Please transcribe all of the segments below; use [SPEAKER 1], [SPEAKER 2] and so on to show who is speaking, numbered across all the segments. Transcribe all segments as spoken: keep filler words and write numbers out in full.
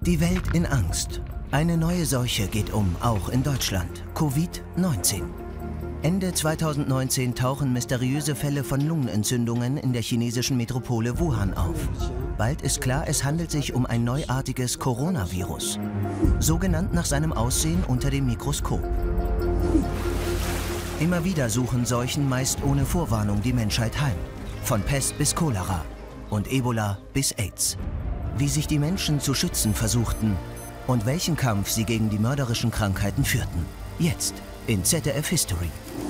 [SPEAKER 1] Die Welt in Angst. Eine neue Seuche geht um, auch in Deutschland. Covid neunzehn. Ende zweitausendneunzehn tauchen mysteriöse Fälle von Lungenentzündungen in der chinesischen Metropole Wuhan auf. Bald ist klar, es handelt sich um ein neuartiges Coronavirus. So genannt nach seinem Aussehen unter dem Mikroskop. Immer wieder suchen Seuchen meist ohne Vorwarnung die Menschheit heim. Von Pest bis Cholera und Ebola bis AIDS. Wie sich die Menschen zu schützen versuchten und welchen Kampf sie gegen die mörderischen Krankheiten führten. Jetzt in Z D F History.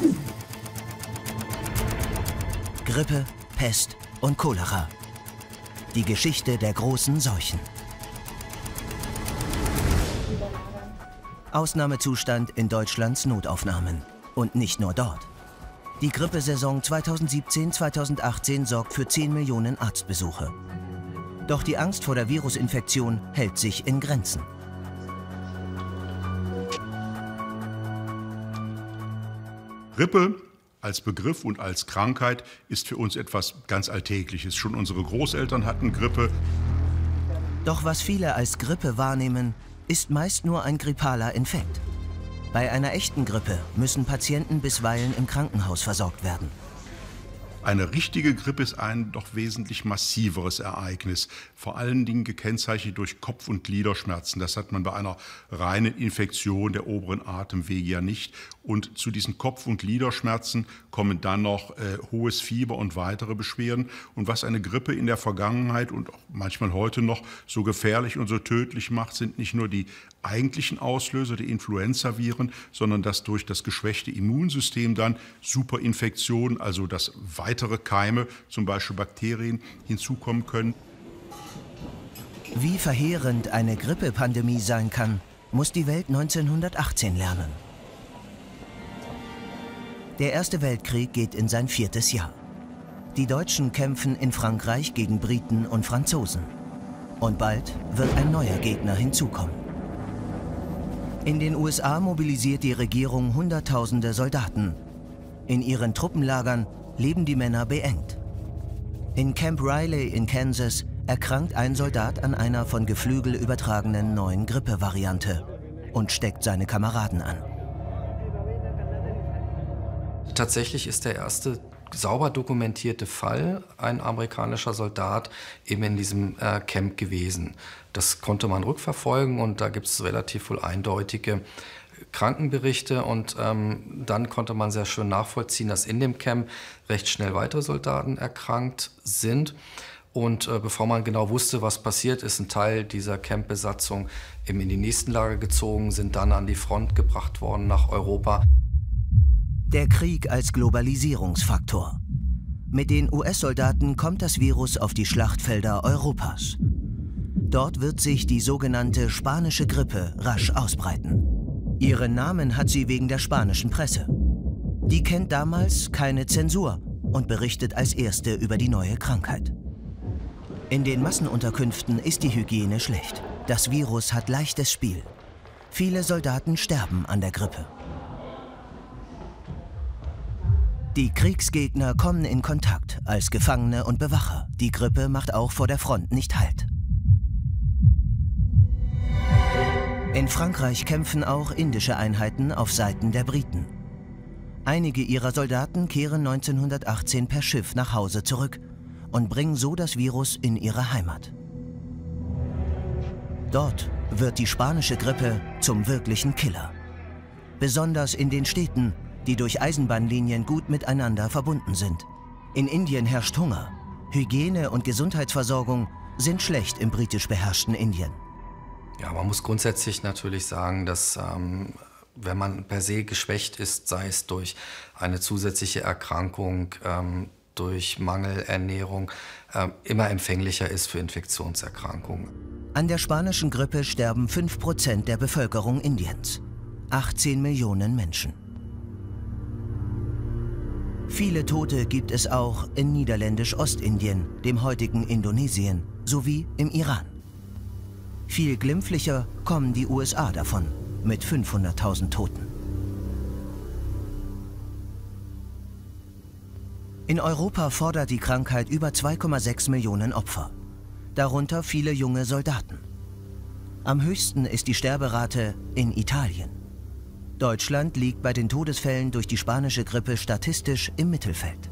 [SPEAKER 1] Grippe, Pest und Cholera. Die Geschichte der großen Seuchen. Ausnahmezustand in Deutschlands Notaufnahmen. Und nicht nur dort. Die Grippesaison zweitausendsiebzehn zweitausendachtzehn sorgt für zehn Millionen Arztbesuche. Doch die Angst vor der Virusinfektion hält sich in Grenzen.
[SPEAKER 2] Grippe als Begriff und als Krankheit ist für uns etwas ganz Alltägliches. Schon unsere Großeltern hatten Grippe.
[SPEAKER 1] Doch was viele als Grippe wahrnehmen, ist meist nur ein grippaler Infekt. Bei einer echten Grippe müssen Patienten bisweilen im Krankenhaus versorgt werden.
[SPEAKER 2] Eine richtige Grippe ist ein doch wesentlich massiveres Ereignis, vor allen Dingen gekennzeichnet durch Kopf- und Gliederschmerzen. Das hat man bei einer reinen Infektion der oberen Atemwege ja nicht. Und zu diesen Kopf- und Gliederschmerzen kommen dann noch äh, hohes Fieber und weitere Beschwerden. Und was eine Grippe in der Vergangenheit und auch manchmal heute noch so gefährlich und so tödlich macht, sind nicht nur die eigentlichen Auslöser, die Influenzaviren, sondern dass durch das geschwächte Immunsystem dann Superinfektionen, also dass weitere Keime, zum Beispiel Bakterien, hinzukommen können.
[SPEAKER 1] Wie verheerend eine Grippepandemie sein kann, muss die Welt neunzehnhundertachtzehn lernen. Der Erste Weltkrieg geht in sein viertes Jahr. Die Deutschen kämpfen in Frankreich gegen Briten und Franzosen. Und bald wird ein neuer Gegner hinzukommen. In den U S A mobilisiert die Regierung Hunderttausende Soldaten. In ihren Truppenlagern leben die Männer beengt. In Camp Riley in Kansas erkrankt ein Soldat an einer von Geflügel übertragenen neuen Grippevariante und steckt seine Kameraden an.
[SPEAKER 3] Tatsächlich ist der erste sauber dokumentierte Fall ein amerikanischer Soldat eben in diesem äh, Camp gewesen. Das konnte man rückverfolgen und da gibt es relativ wohl eindeutige Krankenberichte und ähm, dann konnte man sehr schön nachvollziehen, dass in dem Camp recht schnell weitere Soldaten erkrankt sind. Und äh, bevor man genau wusste, was passiert, ist ein Teil dieser Campbesatzung eben in die nächsten Lager gezogen, sind dann an die Front gebracht worden nach Europa.
[SPEAKER 1] Der Krieg als Globalisierungsfaktor. Mit den U S-Soldaten kommt das Virus auf die Schlachtfelder Europas. Dort wird sich die sogenannte spanische Grippe rasch ausbreiten. Ihren Namen hat sie wegen der spanischen Presse. Die kennt damals keine Zensur und berichtet als erste über die neue Krankheit. In den Massenunterkünften ist die Hygiene schlecht. Das Virus hat leichtes Spiel. Viele Soldaten sterben an der Grippe. Die Kriegsgegner kommen in Kontakt als Gefangene und Bewacher. Die Grippe macht auch vor der Front nicht Halt. In Frankreich kämpfen auch indische Einheiten auf Seiten der Briten. Einige ihrer Soldaten kehren neunzehnhundertachtzehn per Schiff nach Hause zurück und bringen so das Virus in ihre Heimat. Dort wird die spanische Grippe zum wirklichen Killer. Besonders in den Städten, die durch Eisenbahnlinien gut miteinander verbunden sind. In Indien herrscht Hunger. Hygiene und Gesundheitsversorgung sind schlecht im britisch beherrschten Indien.
[SPEAKER 3] Ja, man muss grundsätzlich natürlich sagen, dass ähm, wenn man per se geschwächt ist, sei es durch eine zusätzliche Erkrankung, ähm, durch Mangelernährung, äh, immer empfänglicher ist für Infektionserkrankungen.
[SPEAKER 1] An der spanischen Grippe sterben fünf Prozent der Bevölkerung Indiens. achtzehn Millionen Menschen. Viele Tote gibt es auch in niederländisch-Ostindien, dem heutigen Indonesien, sowie im Iran. Viel glimpflicher kommen die U S A davon, mit fünfhunderttausend Toten. In Europa fordert die Krankheit über zwei Komma sechs Millionen Opfer, darunter viele junge Soldaten. Am höchsten ist die Sterberate in Italien. Deutschland liegt bei den Todesfällen durch die spanische Grippe statistisch im Mittelfeld.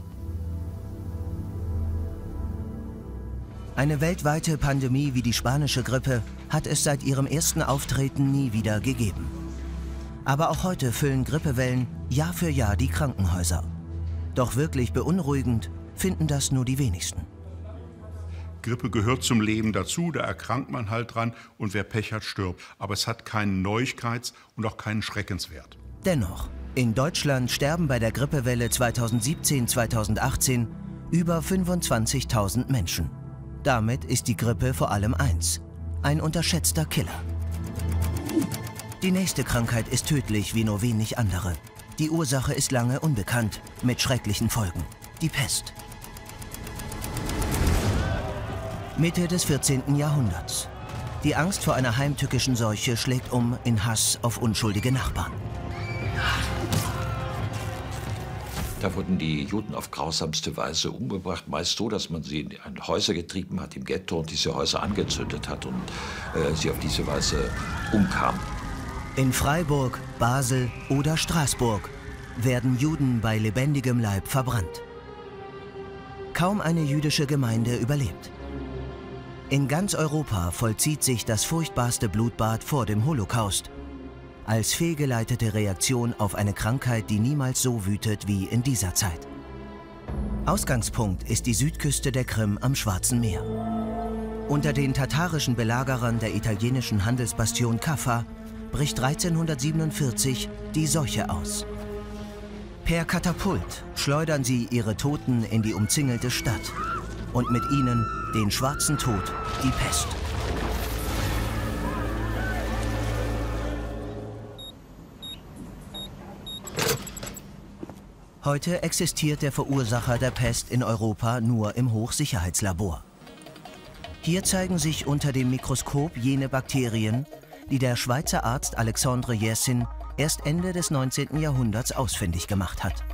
[SPEAKER 1] Eine weltweite Pandemie wie die spanische Grippe hat es seit ihrem ersten Auftreten nie wieder gegeben. Aber auch heute füllen Grippewellen Jahr für Jahr die Krankenhäuser. Doch wirklich beunruhigend finden das nur die wenigsten.
[SPEAKER 2] Grippe gehört zum Leben dazu, da erkrankt man halt dran und wer Pech hat, stirbt. Aber es hat keinen Neuigkeits- und auch keinen Schreckenswert.
[SPEAKER 1] Dennoch, in Deutschland sterben bei der Grippewelle zweitausendsiebzehn zweitausendachtzehn über fünfundzwanzigtausend Menschen. Damit ist die Grippe vor allem eins: ein unterschätzter Killer. Die nächste Krankheit ist tödlich wie nur wenig andere. Die Ursache ist lange unbekannt, mit schrecklichen Folgen: die Pest. Mitte des vierzehnten Jahrhunderts. Die Angst vor einer heimtückischen Seuche schlägt um in Hass auf unschuldige Nachbarn.
[SPEAKER 4] Da wurden die Juden auf grausamste Weise umgebracht, meist so, dass man sie in Häuser getrieben hat im Ghetto und diese Häuser angezündet hat und äh, sie auf diese Weise umkamen.
[SPEAKER 1] In Freiburg, Basel oder Straßburg werden Juden bei lebendigem Leib verbrannt. Kaum eine jüdische Gemeinde überlebt. In ganz Europa vollzieht sich das furchtbarste Blutbad vor dem Holocaust, als fehlgeleitete Reaktion auf eine Krankheit, die niemals so wütet wie in dieser Zeit. Ausgangspunkt ist die Südküste der Krim am Schwarzen Meer. Unter den tatarischen Belagerern der italienischen Handelsbastion Kaffa bricht dreizehnhundertsiebenundvierzig die Seuche aus. Per Katapult schleudern sie ihre Toten in die umzingelte Stadt und mit ihnen den schwarzen Tod, die Pest. Heute existiert der Verursacher der Pest in Europa nur im Hochsicherheitslabor. Hier zeigen sich unter dem Mikroskop jene Bakterien, die der Schweizer Arzt Alexandre Yersin erst Ende des neunzehnten Jahrhunderts ausfindig gemacht hat.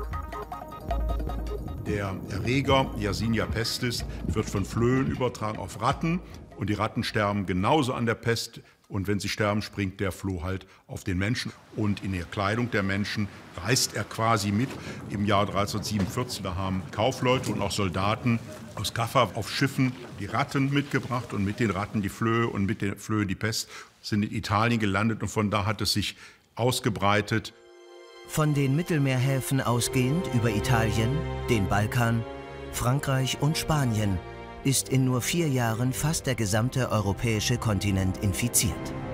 [SPEAKER 2] Der Erreger Yersinia pestis wird von Flöhen übertragen auf Ratten und die Ratten sterben genauso an der Pest. Und wenn sie sterben, springt der Floh halt auf den Menschen. Und in der Kleidung der Menschen reist er quasi mit. Im Jahr dreizehnhundertsiebenundvierzig da haben Kaufleute und auch Soldaten aus Kaffa auf Schiffen die Ratten mitgebracht und mit den Ratten die Flöhe und mit den Flöhen die Pest, sind in Italien gelandet und von da hat es sich ausgebreitet.
[SPEAKER 1] Von den Mittelmeerhäfen ausgehend über Italien, den Balkan, Frankreich und Spanien ist in nur vier Jahren fast der gesamte europäische Kontinent infiziert.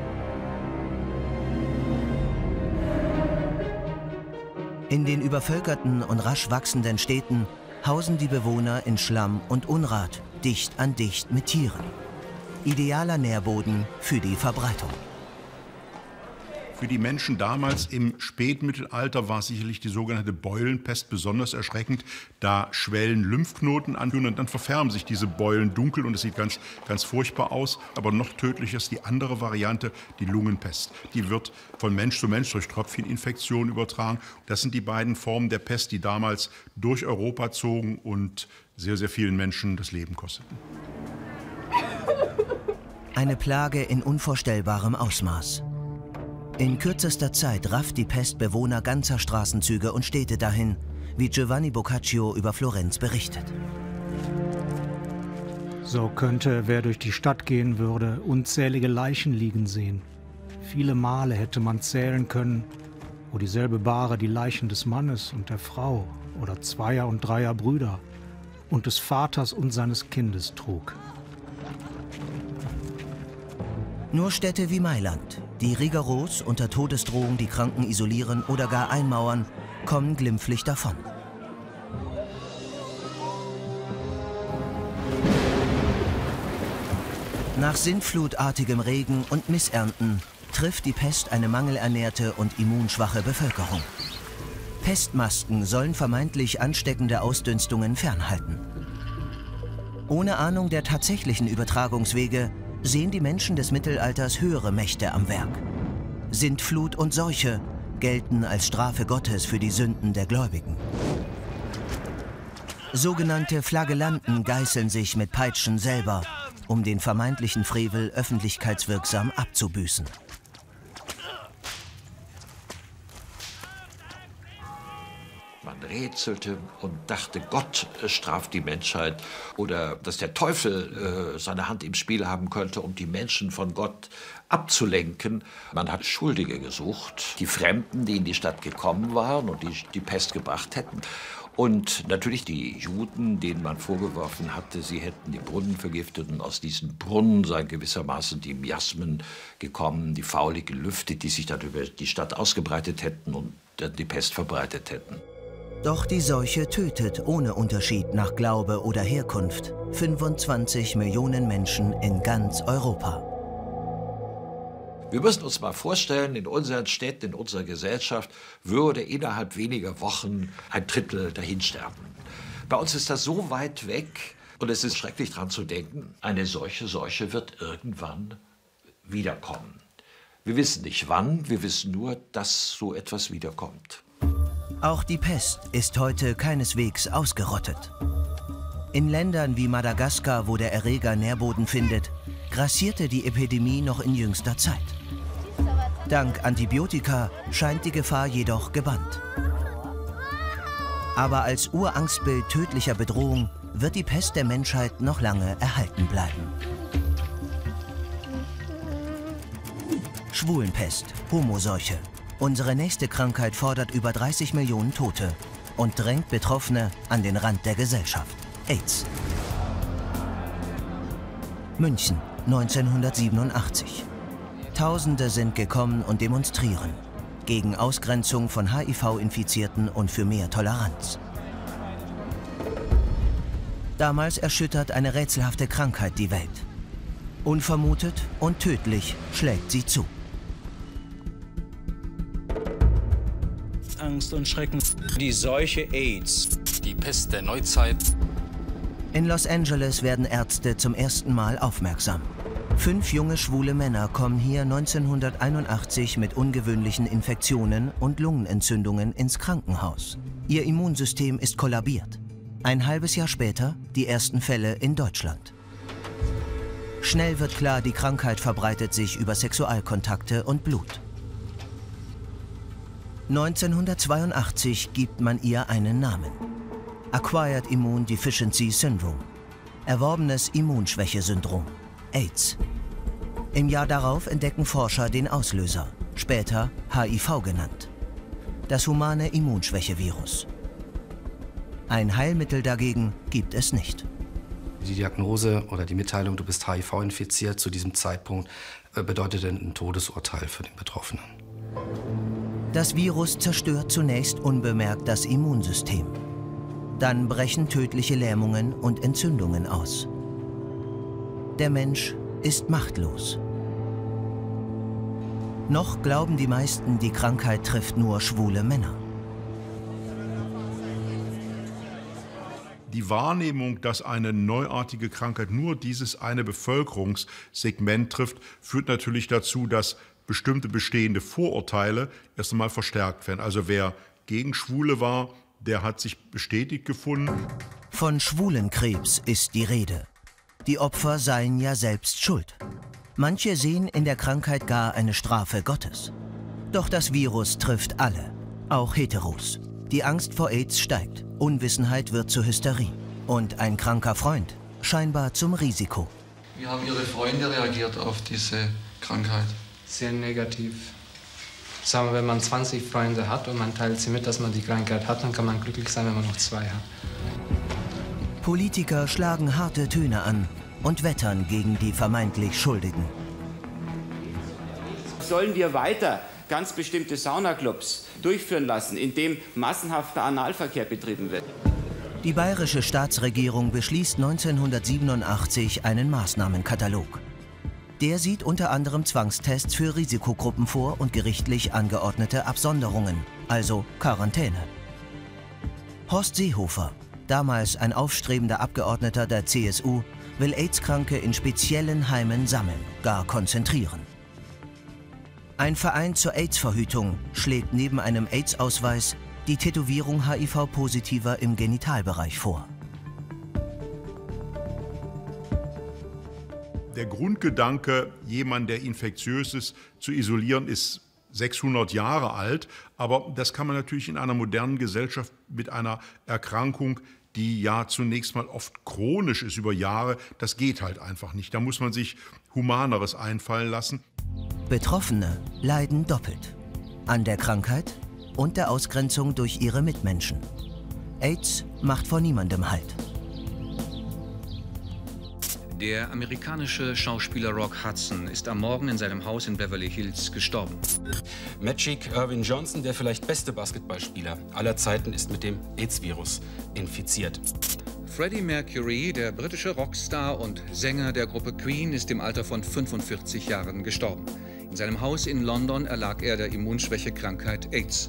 [SPEAKER 1] In den übervölkerten und rasch wachsenden Städten hausen die Bewohner in Schlamm und Unrat, dicht an dicht mit Tieren. Idealer Nährboden für die Verbreitung.
[SPEAKER 2] Für die Menschen damals im Spätmittelalter war sicherlich die sogenannte Beulenpest besonders erschreckend. Da schwellen Lymphknoten an und dann verfärben sich diese Beulen dunkel und es sieht ganz, ganz furchtbar aus. Aber noch tödlicher ist die andere Variante, die Lungenpest. Die wird von Mensch zu Mensch durch Tröpfcheninfektionen übertragen. Das sind die beiden Formen der Pest, die damals durch Europa zogen und sehr, sehr vielen Menschen das Leben kosteten.
[SPEAKER 1] Eine Plage in unvorstellbarem Ausmaß. In kürzester Zeit rafft die Pest Bewohner ganzer Straßenzüge und Städte dahin, wie Giovanni Boccaccio über Florenz berichtet.
[SPEAKER 5] So könnte, wer durch die Stadt gehen würde, unzählige Leichen liegen sehen. Viele Male hätte man zählen können, wo dieselbe Bahre die Leichen des Mannes und der Frau oder zweier und dreier Brüder und des Vaters und seines Kindes trug.
[SPEAKER 1] Nur Städte wie Mailand, die rigoros unter Todesdrohung die Kranken isolieren oder gar einmauern, kommen glimpflich davon. Nach sintflutartigem Regen und Missernten trifft die Pest eine mangelernährte und immunschwache Bevölkerung. Pestmasken sollen vermeintlich ansteckende Ausdünstungen fernhalten. Ohne Ahnung der tatsächlichen Übertragungswege sehen die Menschen des Mittelalters höhere Mächte am Werk. Sintflut und Seuche gelten als Strafe Gottes für die Sünden der Gläubigen. Sogenannte Flagellanten geißeln sich mit Peitschen selber, um den vermeintlichen Frevel öffentlichkeitswirksam abzubüßen.
[SPEAKER 4] Man rätselte und dachte, Gott straft die Menschheit oder dass der Teufel äh, seine Hand im Spiel haben könnte, um die Menschen von Gott abzulenken. Man hat Schuldige gesucht, die Fremden, die in die Stadt gekommen waren und die die Pest gebracht hätten. Und natürlich die Juden, denen man vorgeworfen hatte, sie hätten die Brunnen vergiftet und aus diesen Brunnen seien gewissermaßen die Miasmen gekommen, die fauligen Lüfte, die sich dann über die Stadt ausgebreitet hätten und die Pest verbreitet hätten.
[SPEAKER 1] Doch die Seuche tötet ohne Unterschied nach Glaube oder Herkunft fünfundzwanzig Millionen Menschen in ganz Europa.
[SPEAKER 4] Wir müssen uns mal vorstellen, in unseren Städten, in unserer Gesellschaft würde innerhalb weniger Wochen ein Drittel dahinsterben. Bei uns ist das so weit weg und es ist schrecklich daran zu denken, eine solche Seuche wird irgendwann wiederkommen. Wir wissen nicht wann, wir wissen nur, dass so etwas wiederkommt.
[SPEAKER 1] Auch die Pest ist heute keineswegs ausgerottet. In Ländern wie Madagaskar, wo der Erreger Nährboden findet, grassierte die Epidemie noch in jüngster Zeit. Dank Antibiotika scheint die Gefahr jedoch gebannt. Aber als Urangstbild tödlicher Bedrohung wird die Pest der Menschheit noch lange erhalten bleiben. Schwulenpest, Homoseuche. Unsere nächste Krankheit fordert über dreißig Millionen Tote und drängt Betroffene an den Rand der Gesellschaft. AIDS. München, neunzehnhundertsiebenundachtzig. Tausende sind gekommen und demonstrieren gegen Ausgrenzung von H I V-Infizierten und für mehr Toleranz. Damals erschüttert eine rätselhafte Krankheit die Welt. Unvermutet und tödlich schlägt sie zu.
[SPEAKER 6] Angst und Schrecken. Die Seuche AIDS.
[SPEAKER 3] Die Pest der Neuzeit.
[SPEAKER 1] In Los Angeles werden Ärzte zum ersten Mal aufmerksam. Fünf junge schwule Männer kommen hier neunzehnhunderteinundachtzig mit ungewöhnlichen Infektionen und Lungenentzündungen ins Krankenhaus. Ihr Immunsystem ist kollabiert. Ein halbes Jahr später die ersten Fälle in Deutschland. Schnell wird klar, die Krankheit verbreitet sich über Sexualkontakte und Blut. neunzehnhundertzweiundachtzig gibt man ihr einen Namen. Acquired Immune Deficiency Syndrome. Erworbenes Immunschwächesyndrom. AIDS. Im Jahr darauf entdecken Forscher den Auslöser, später H I V genannt. Das humane Immunschwächevirus. Ein Heilmittel dagegen gibt es nicht.
[SPEAKER 3] Die Diagnose oder die Mitteilung, du bist H I V-infiziert, zu diesem Zeitpunkt bedeutete ein Todesurteil für den Betroffenen.
[SPEAKER 1] Das Virus zerstört zunächst unbemerkt das Immunsystem. Dann brechen tödliche Lähmungen und Entzündungen aus. Der Mensch ist machtlos. Noch glauben die meisten, die Krankheit trifft nur schwule Männer.
[SPEAKER 2] Die Wahrnehmung, dass eine neuartige Krankheit nur dieses eine Bevölkerungssegment trifft, führt natürlich dazu, dass bestimmte bestehende Vorurteile erst einmal verstärkt werden. Also wer gegen Schwule war, der hat sich bestätigt gefunden.
[SPEAKER 1] Von Schwulenkrebs ist die Rede. Die Opfer seien ja selbst schuld. Manche sehen in der Krankheit gar eine Strafe Gottes. Doch das Virus trifft alle, auch Heteros. Die Angst vor AIDS steigt, Unwissenheit wird zur Hysterie und ein kranker Freund scheinbar zum Risiko.
[SPEAKER 7] Wie haben Ihre Freunde reagiert auf diese Krankheit?
[SPEAKER 8] Sehr negativ. Sagen wir, wenn man zwanzig Freunde hat und man teilt sie mit, dass man die Krankheit hat, dann kann man glücklich sein, wenn man noch zwei hat.
[SPEAKER 1] Politiker schlagen harte Töne an und wettern gegen die vermeintlich Schuldigen.
[SPEAKER 9] Sollen wir weiter ganz bestimmte Saunaclubs durchführen lassen, in dem massenhafter Analverkehr betrieben wird?
[SPEAKER 1] Die bayerische Staatsregierung beschließt neunzehnhundertsiebenundachtzig einen Maßnahmenkatalog. Der sieht unter anderem Zwangstests für Risikogruppen vor und gerichtlich angeordnete Absonderungen, also Quarantäne. Horst Seehofer, damals ein aufstrebender Abgeordneter der C S U, will AIDS-Kranke in speziellen Heimen sammeln, gar konzentrieren. Ein Verein zur AIDS-Verhütung schlägt neben einem AIDS-Ausweis die Tätowierung H I V-Positiver im Genitalbereich vor.
[SPEAKER 2] Der Grundgedanke, jemanden, der infektiös ist, zu isolieren, ist sechshundert Jahre alt. Aber das kann man natürlich in einer modernen Gesellschaft mit einer Erkrankung, die ja zunächst mal oft chronisch ist über Jahre, das geht halt einfach nicht. Da muss man sich Humaneres einfallen lassen.
[SPEAKER 1] Betroffene leiden doppelt. An der Krankheit und der Ausgrenzung durch ihre Mitmenschen. AIDS macht vor niemandem Halt.
[SPEAKER 6] Der amerikanische Schauspieler Rock Hudson ist am Morgen in seinem Haus in Beverly Hills gestorben.
[SPEAKER 10] Magic Irvin Johnson, der vielleicht beste Basketballspieler aller Zeiten, ist mit dem AIDS-Virus infiziert.
[SPEAKER 6] Freddie Mercury, der britische Rockstar und Sänger der Gruppe Queen, ist im Alter von fünfundvierzig Jahren gestorben. In seinem Haus in London erlag er der Immunschwächekrankheit AIDS.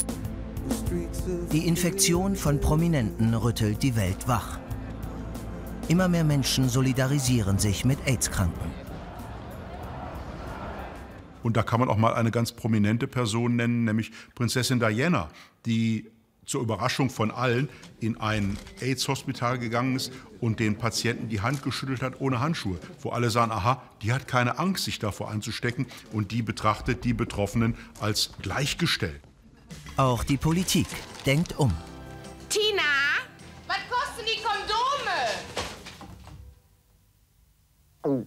[SPEAKER 1] Die Infektion von Prominenten rüttelt die Welt wach. Immer mehr Menschen solidarisieren sich mit AIDS-Kranken.
[SPEAKER 2] Und da kann man auch mal eine ganz prominente Person nennen, nämlich Prinzessin Diana, die zur Überraschung von allen in ein AIDS-Hospital gegangen ist und den Patienten die Hand geschüttelt hat ohne Handschuhe. Wo alle sagen, aha, die hat keine Angst, sich davor anzustecken, und die betrachtet die Betroffenen als gleichgestellt.
[SPEAKER 1] Auch die Politik denkt um.
[SPEAKER 11] Tina, was kosten die Kondome?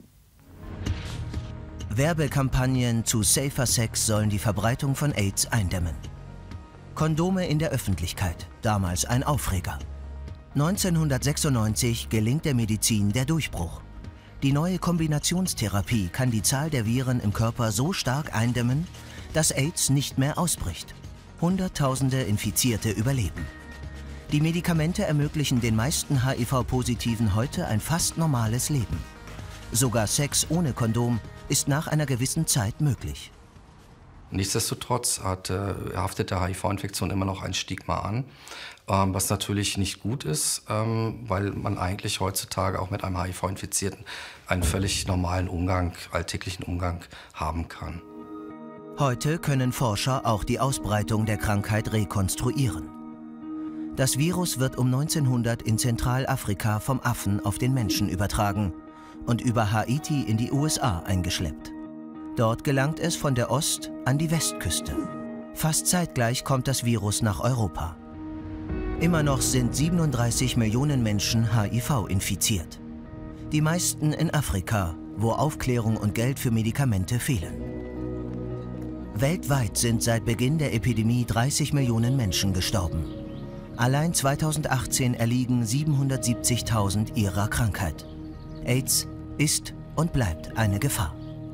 [SPEAKER 1] Werbekampagnen zu Safer Sex sollen die Verbreitung von AIDS eindämmen. Kondome in der Öffentlichkeit, damals ein Aufreger. neunzehnhundertsechsundneunzig gelingt der Medizin der Durchbruch. Die neue Kombinationstherapie kann die Zahl der Viren im Körper so stark eindämmen, dass AIDS nicht mehr ausbricht. Hunderttausende Infizierte überleben. Die Medikamente ermöglichen den meisten H I V-Positiven heute ein fast normales Leben. Sogar Sex ohne Kondom ist nach einer gewissen Zeit möglich.
[SPEAKER 3] Nichtsdestotrotz hat, äh, haftet der H I V-Infektion immer noch ein Stigma an, ähm, was natürlich nicht gut ist, ähm, weil man eigentlich heutzutage auch mit einem H I V-Infizierten einen völlig normalen Umgang, alltäglichen Umgang haben kann.
[SPEAKER 1] Heute können Forscher auch die Ausbreitung der Krankheit rekonstruieren. Das Virus wird um neunzehnhundert in Zentralafrika vom Affen auf den Menschen übertragen und über Haiti in die U S A eingeschleppt. Dort gelangt es von der Ost- an die Westküste. Fast zeitgleich kommt das Virus nach Europa. Immer noch sind siebenunddreißig Millionen Menschen H I V infiziert. Die meisten in Afrika, wo Aufklärung und Geld für Medikamente fehlen. Weltweit sind seit Beginn der Epidemie dreißig Millionen Menschen gestorben. Allein zweitausendachtzehn erliegen siebenhundertsiebzigtausend ihrer Krankheit. AIDS ist und bleibt eine Gefahr.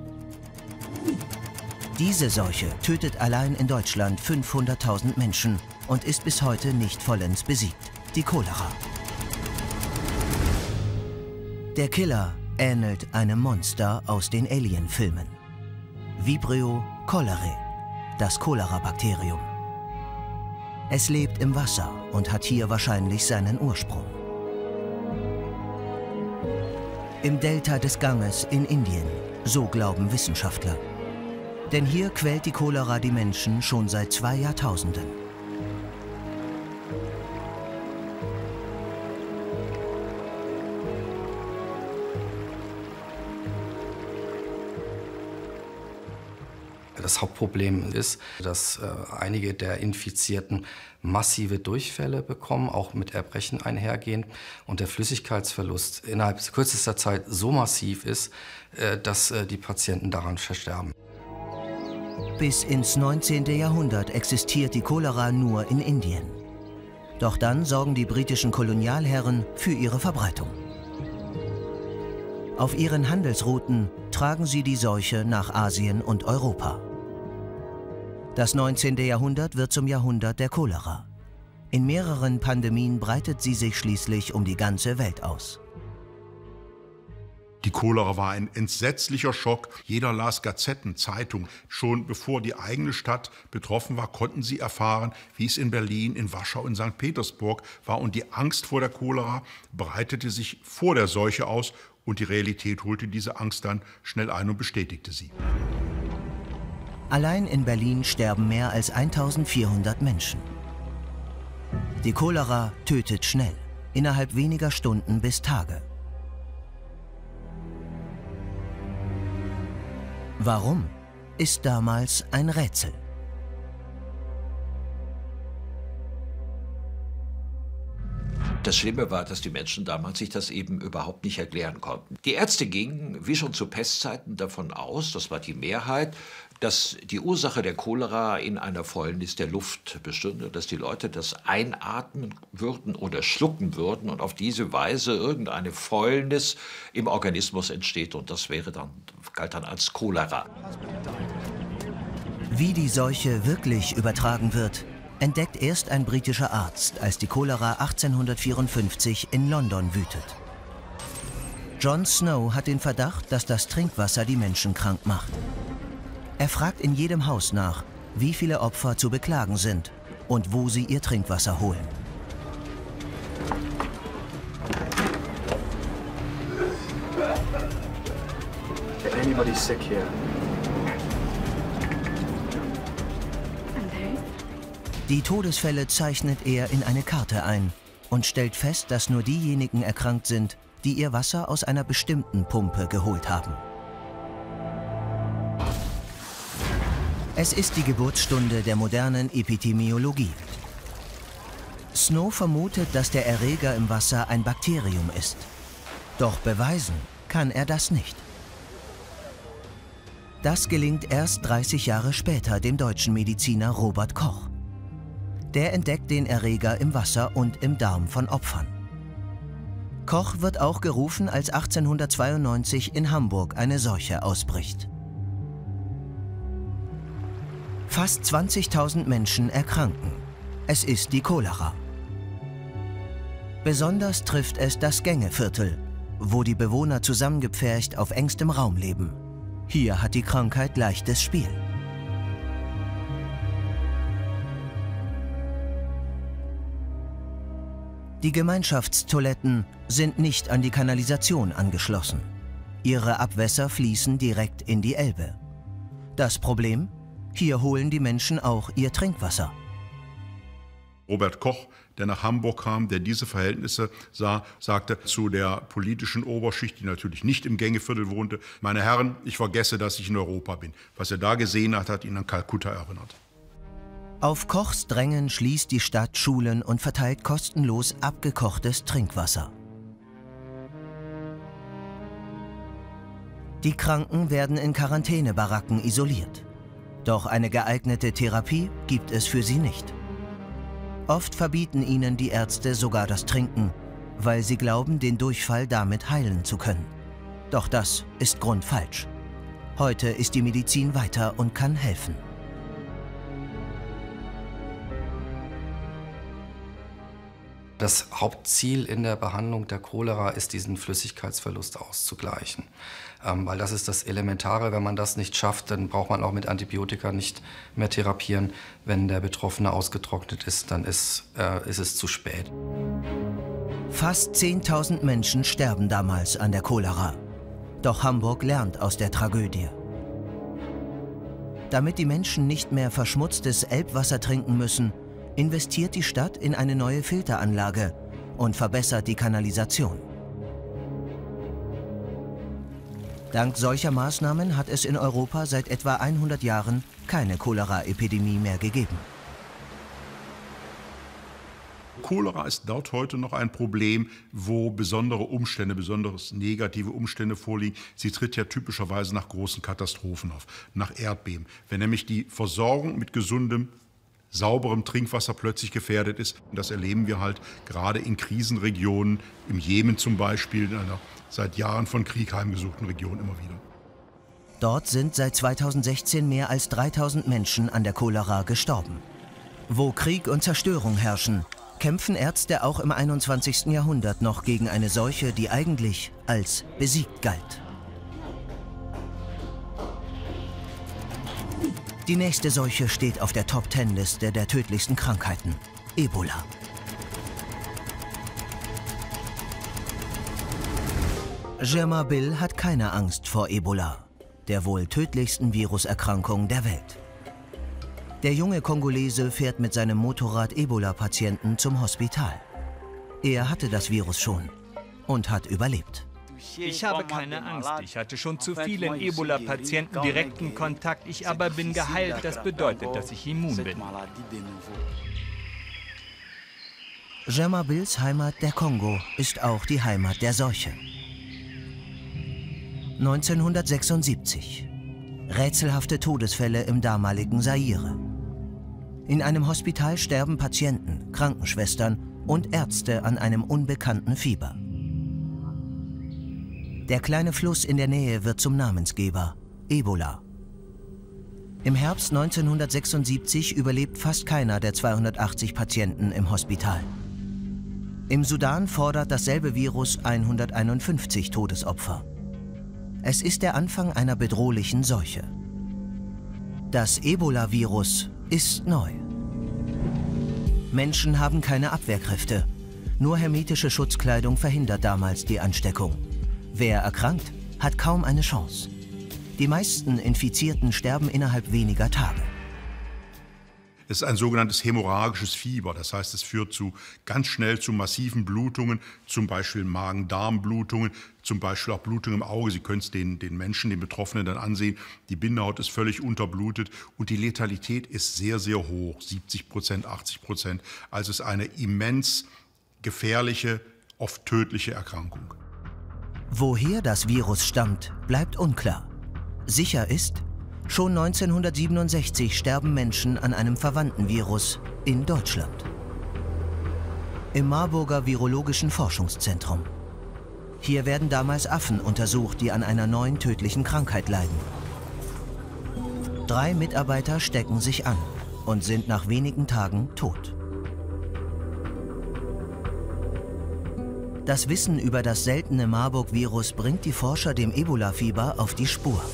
[SPEAKER 1] Diese Seuche tötet allein in Deutschland fünfhunderttausend Menschen und ist bis heute nicht vollends besiegt. Die Cholera. Der Killer ähnelt einem Monster aus den Alien-Filmen. Vibrio cholerae, das Cholera-Bakterium. Es lebt im Wasser und hat hier wahrscheinlich seinen Ursprung. Im Delta des Ganges in Indien, so glauben Wissenschaftler. Denn hier quält die Cholera die Menschen schon seit zwei Jahrtausenden.
[SPEAKER 3] Das Hauptproblem ist, dass äh, einige der Infizierten massive Durchfälle bekommen, auch mit Erbrechen einhergehen, und der Flüssigkeitsverlust innerhalb kürzester Zeit so massiv ist, äh, dass äh, die Patienten daran versterben.
[SPEAKER 1] Bis ins neunzehnte Jahrhundert existiert die Cholera nur in Indien. Doch dann sorgen die britischen Kolonialherren für ihre Verbreitung. Auf ihren Handelsrouten tragen sie die Seuche nach Asien und Europa. Das neunzehnte Jahrhundert wird zum Jahrhundert der Cholera. In mehreren Pandemien breitet sie sich schließlich um die ganze Welt aus.
[SPEAKER 2] Die Cholera war ein entsetzlicher Schock. Jeder las Gazetten, Zeitungen. Schon bevor die eigene Stadt betroffen war, konnten sie erfahren, wie es in Berlin, in Warschau, in Sankt Petersburg war. Und die Angst vor der Cholera breitete sich vor der Seuche aus. Und die Realität holte diese Angst dann schnell ein und bestätigte sie.
[SPEAKER 1] Allein in Berlin sterben mehr als eintausendvierhundert Menschen. Die Cholera tötet schnell, innerhalb weniger Stunden bis Tage. Warum, ist damals ein Rätsel.
[SPEAKER 4] Das Schlimme war, dass die Menschen damals sich das eben überhaupt nicht erklären konnten. Die Ärzte gingen, wie schon zu Pestzeiten, davon aus, das war die Mehrheit, dass die Ursache der Cholera in einer Fäulnis der Luft bestünde, dass die Leute das einatmen würden oder schlucken würden und auf diese Weise irgendeine Fäulnis im Organismus entsteht und das wäre dann, galt dann als Cholera.
[SPEAKER 1] Wie die Seuche wirklich übertragen wird, entdeckt erst ein britischer Arzt, als die Cholera achtzehnhundertvierundfünfzig in London wütet. John Snow hat den Verdacht, dass das Trinkwasser die Menschen krank macht. Er fragt in jedem Haus nach, wie viele Opfer zu beklagen sind und wo sie ihr Trinkwasser holen.
[SPEAKER 12] Anybody sick here?
[SPEAKER 1] Die Todesfälle zeichnet er in eine Karte ein und stellt fest, dass nur diejenigen erkrankt sind, die ihr Wasser aus einer bestimmten Pumpe geholt haben. Es ist die Geburtsstunde der modernen Epidemiologie. Snow vermutet, dass der Erreger im Wasser ein Bakterium ist. Doch beweisen kann er das nicht. Das gelingt erst dreißig Jahre später dem deutschen Mediziner Robert Koch. Der entdeckt den Erreger im Wasser und im Darm von Opfern. Koch wird auch gerufen, als achtzehnhundertzweiundneunzig in Hamburg eine Seuche ausbricht. Fast zwanzigtausend Menschen erkranken. Es ist die Cholera. Besonders trifft es das Gängeviertel, wo die Bewohner zusammengepfercht auf engstem Raum leben. Hier hat die Krankheit leichtes Spiel. Die Gemeinschaftstoiletten sind nicht an die Kanalisation angeschlossen. Ihre Abwässer fließen direkt in die Elbe. Das Problem? Hier holen die Menschen auch ihr Trinkwasser.
[SPEAKER 2] Robert Koch, der nach Hamburg kam, der diese Verhältnisse sah, sagte zu der politischen Oberschicht, die natürlich nicht im Gängeviertel wohnte: Meine Herren, ich vergesse, dass ich in Europa bin. Was er da gesehen hat, hat ihn an Kalkutta erinnert.
[SPEAKER 1] Auf Kochs Drängen schließt die Stadt Schulen und verteilt kostenlos abgekochtes Trinkwasser. Die Kranken werden in Quarantänebaracken isoliert. Doch eine geeignete Therapie gibt es für sie nicht. Oft verbieten ihnen die Ärzte sogar das Trinken, weil sie glauben, den Durchfall damit heilen zu können. Doch das ist grundfalsch. Heute ist die Medizin weiter und kann helfen.
[SPEAKER 3] Das Hauptziel in der Behandlung der Cholera ist, diesen Flüssigkeitsverlust auszugleichen. Ähm, weil das ist das Elementare. Wenn man das nicht schafft, dann braucht man auch mit Antibiotika nicht mehr therapieren. Wenn der Betroffene ausgetrocknet ist, dann ist, äh, ist es zu spät.
[SPEAKER 1] Fast zehntausend Menschen sterben damals an der Cholera. Doch Hamburg lernt aus der Tragödie. Damit die Menschen nicht mehr verschmutztes Elbwasser trinken müssen, investiert die Stadt in eine neue Filteranlage und verbessert die Kanalisation. Dank solcher Maßnahmen hat es in Europa seit etwa hundert Jahren keine Cholera-Epidemie mehr gegeben.
[SPEAKER 2] Cholera ist dort heute noch ein Problem, wo besondere Umstände, besonders negative Umstände vorliegen. Sie tritt ja typischerweise nach großen Katastrophen auf, nach Erdbeben. Wenn nämlich die Versorgung mit gesundem, sauberem Trinkwasser plötzlich gefährdet ist. Und das erleben wir halt gerade in Krisenregionen, im Jemen zum Beispiel, in einer seit Jahren von Krieg heimgesuchten Region immer wieder.
[SPEAKER 1] Dort sind seit zweitausendsechzehn mehr als dreitausend Menschen an der Cholera gestorben. Wo Krieg und Zerstörung herrschen, kämpfen Ärzte auch im einundzwanzigsten Jahrhundert noch gegen eine Seuche, die eigentlich als besiegt galt. Die nächste Seuche steht auf der Top-Ten-Liste der tödlichsten Krankheiten: Ebola. Germain Bill hat keine Angst vor Ebola, der wohl tödlichsten Viruserkrankung der Welt. Der junge Kongolese fährt mit seinem Motorrad Ebola-Patienten zum Hospital. Er hatte das Virus schon und hat überlebt.
[SPEAKER 13] Ich habe keine Angst. Ich hatte schon zu vielen Ebola-Patienten direkten Kontakt. Ich aber bin geheilt. Das bedeutet, dass ich immun bin.
[SPEAKER 1] Djamabils Heimat, der Kongo, ist auch die Heimat der Seuche. neunzehnhundertsechsundsiebzig. Rätselhafte Todesfälle im damaligen Zaire. In einem Hospital sterben Patienten, Krankenschwestern und Ärzte an einem unbekannten Fieber. Der kleine Fluss in der Nähe wird zum Namensgeber, Ebola. Im Herbst neunzehnhundertsechsundsiebzig überlebt fast keiner der zweihundertachtzig Patienten im Hospital. Im Sudan fordert dasselbe Virus hunderteinundfünfzig Todesopfer. Es ist der Anfang einer bedrohlichen Seuche. Das Ebola-Virus ist neu. Menschen haben keine Abwehrkräfte. Nur hermetische Schutzkleidung verhindert damals die Ansteckung. Wer erkrankt, hat kaum eine Chance. Die meisten Infizierten sterben innerhalb weniger Tage.
[SPEAKER 2] Es ist ein sogenanntes hämorrhagisches Fieber. Das heißt, es führt zu, ganz schnell zu massiven Blutungen, zum Beispiel Magen-Darm-Blutungen, zum Beispiel auch Blutung im Auge. Sie können es den, den Menschen, den Betroffenen dann ansehen. Die Bindehaut ist völlig unterblutet und die Letalität ist sehr, sehr hoch, siebzig Prozent, achtzig Prozent. Also es ist eine immens gefährliche, oft tödliche Erkrankung.
[SPEAKER 1] Woher das Virus stammt, bleibt unklar. Sicher ist, schon neunzehnhundertsiebenundsechzig sterben Menschen an einem verwandten Virus in Deutschland. Im Marburger Virologischen Forschungszentrum. Hier werden damals Affen untersucht, die an einer neuen tödlichen Krankheit leiden. Drei Mitarbeiter stecken sich an und sind nach wenigen Tagen tot. Das Wissen über das seltene Marburg-Virus bringt die Forscher dem Ebola-Fieber auf die Spur.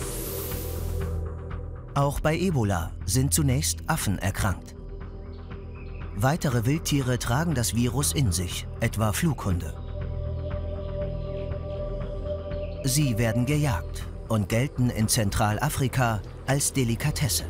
[SPEAKER 1] Auch bei Ebola sind zunächst Affen erkrankt. Weitere Wildtiere tragen das Virus in sich, etwa Flughunde. Sie werden gejagt und gelten in Zentralafrika als Delikatesse.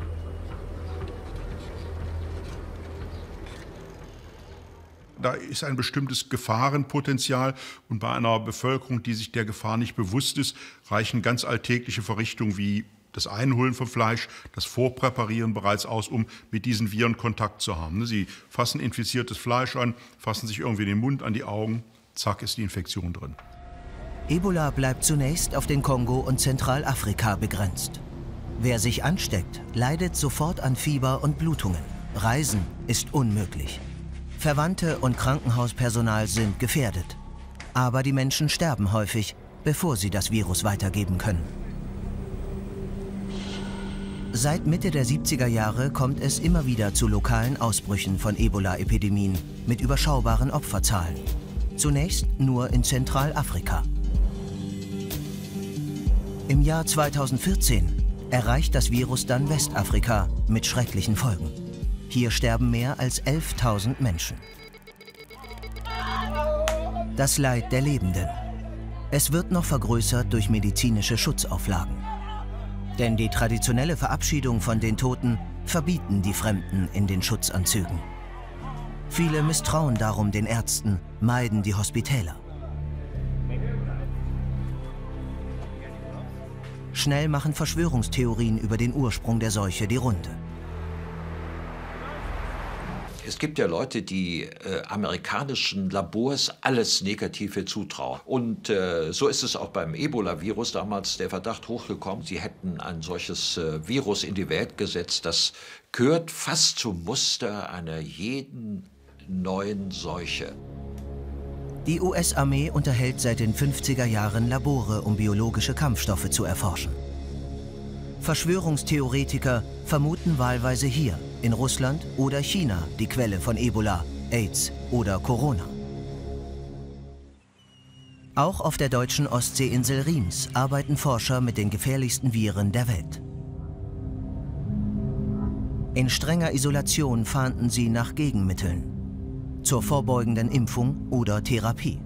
[SPEAKER 2] Da ist ein bestimmtes Gefahrenpotenzial und bei einer Bevölkerung, die sich der Gefahr nicht bewusst ist, reichen ganz alltägliche Verrichtungen wie das Einholen von Fleisch, das Vorpräparieren bereits aus, um mit diesen Viren Kontakt zu haben. Sie fassen infiziertes Fleisch an, fassen sich irgendwie den Mund, an die Augen, zack ist die Infektion drin.
[SPEAKER 1] Ebola bleibt zunächst auf den Kongo und Zentralafrika begrenzt. Wer sich ansteckt, leidet sofort an Fieber und Blutungen. Reisen ist unmöglich. Verwandte und Krankenhauspersonal sind gefährdet. Aber die Menschen sterben häufig, bevor sie das Virus weitergeben können. Seit Mitte der siebziger Jahre kommt es immer wieder zu lokalen Ausbrüchen von Ebola-Epidemien mit überschaubaren Opferzahlen. Zunächst nur in Zentralafrika. Im Jahr zweitausendvierzehn erreicht das Virus dann Westafrika mit schrecklichen Folgen. Hier sterben mehr als elftausend Menschen. Das Leid der Lebenden. Es wird noch vergrößert durch medizinische Schutzauflagen. Denn die traditionelle Verabschiedung von den Toten verbieten die Fremden in den Schutzanzügen. Viele misstrauen darum den Ärzten, meiden die Hospitäler. Schnell machen Verschwörungstheorien über den Ursprung der Seuche die Runde.
[SPEAKER 4] Es gibt ja Leute, die äh, amerikanischen Labors alles Negative zutrauen. Und äh, so ist es auch beim Ebola-Virus damals der Verdacht hochgekommen, sie hätten ein solches äh, Virus in die Welt gesetzt. Das gehört fast zum Muster einer jeden neuen Seuche.
[SPEAKER 1] Die U S-Armee unterhält seit den fünfziger Jahren Labore, um biologische Kampfstoffe zu erforschen. Verschwörungstheoretiker vermuten wahlweise hier, in Russland oder China, die Quelle von Ebola, AIDS oder Corona. Auch auf der deutschen Ostseeinsel Riems arbeiten Forscher mit den gefährlichsten Viren der Welt. In strenger Isolation fahnden sie nach Gegenmitteln, zur vorbeugenden Impfung oder Therapie.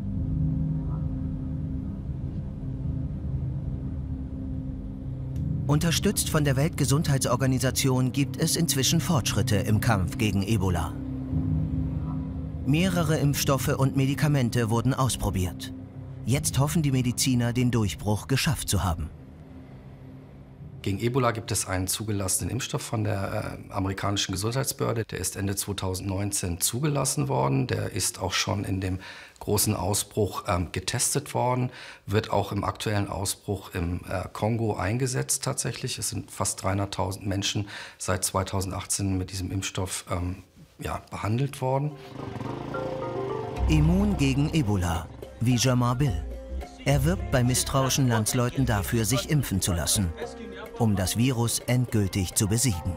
[SPEAKER 1] Unterstützt von der Weltgesundheitsorganisation gibt es inzwischen Fortschritte im Kampf gegen Ebola. Mehrere Impfstoffe und Medikamente wurden ausprobiert. Jetzt hoffen die Mediziner, den Durchbruch geschafft zu haben.
[SPEAKER 3] Gegen Ebola gibt es einen zugelassenen Impfstoff von der äh, amerikanischen Gesundheitsbehörde. Der ist Ende zweitausendneunzehn zugelassen worden. Der ist auch schon in dem großen Ausbruch ähm, getestet worden, wird auch im aktuellen Ausbruch im äh, Kongo eingesetzt tatsächlich. Es sind fast dreihunderttausend Menschen seit zweitausendachtzehn mit diesem Impfstoff ähm, ja, behandelt worden.
[SPEAKER 1] Immun gegen Ebola, wie Jamar Bill. Er wirbt bei misstrauischen Landsleuten dafür, sich impfen zu lassen, um das Virus endgültig zu besiegen.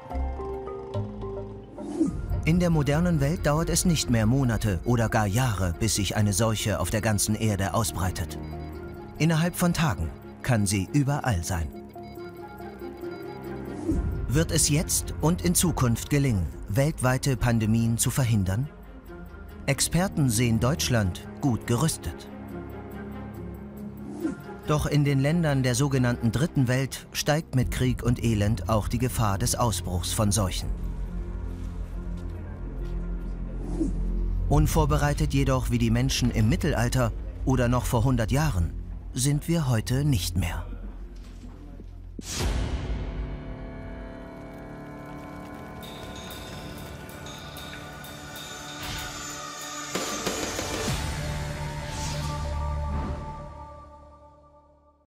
[SPEAKER 1] In der modernen Welt dauert es nicht mehr Monate oder gar Jahre, bis sich eine Seuche auf der ganzen Erde ausbreitet. Innerhalb von Tagen kann sie überall sein. Wird es jetzt und in Zukunft gelingen, weltweite Pandemien zu verhindern? Experten sehen Deutschland gut gerüstet. Doch in den Ländern der sogenannten Dritten Welt steigt mit Krieg und Elend auch die Gefahr des Ausbruchs von Seuchen. Unvorbereitet jedoch wie die Menschen im Mittelalter oder noch vor hundert Jahren sind wir heute nicht mehr.